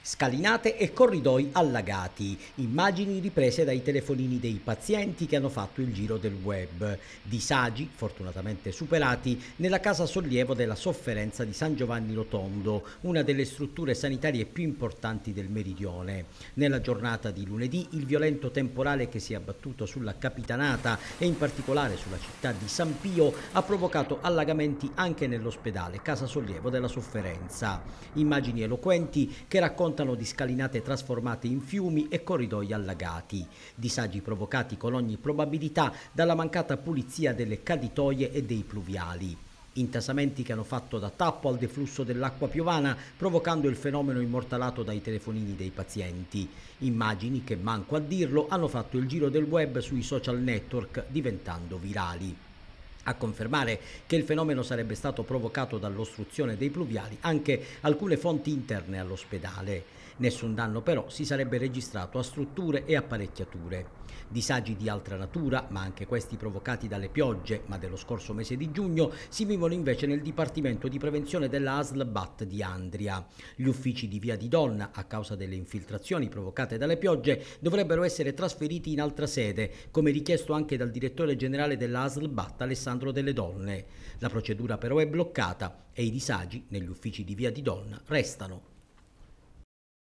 Scalinate e corridoi allagati, immagini riprese dai telefonini dei pazienti che hanno fatto il giro del web, disagi fortunatamente superati nella casa sollievo della sofferenza di San Giovanni Rotondo, una delle strutture sanitarie più importanti del meridione. Nella giornata di lunedì il violento temporale che si è abbattuto sulla Capitanata e in particolare sulla città di San Pio ha provocato allagamenti anche nell'ospedale Casa Sollievo della Sofferenza. Immagini eloquenti che raccontano di scalinate trasformate in fiumi e corridoi allagati, disagi provocati con ogni probabilità dalla mancata pulizia delle caditoie e dei pluviali. Intasamenti che hanno fatto da tappo al deflusso dell'acqua piovana, provocando il fenomeno immortalato dai telefonini dei pazienti. Immagini che, manco a dirlo, hanno fatto il giro del web sui social network, diventando virali. A confermare che il fenomeno sarebbe stato provocato dall'ostruzione dei pluviali anche alcune fonti interne all'ospedale. Nessun danno però si sarebbe registrato a strutture e apparecchiature. Disagi di altra natura, ma anche questi provocati dalle piogge, ma dello scorso mese di giugno, si vivono invece nel Dipartimento di Prevenzione della ASL BAT di Andria. Gli uffici di Via di Donna, a causa delle infiltrazioni provocate dalle piogge, dovrebbero essere trasferiti in altra sede, come richiesto anche dal direttore generale della ASL BAT Alessandro Delle Donne. La procedura però è bloccata e i disagi negli uffici di Via di Donna restano.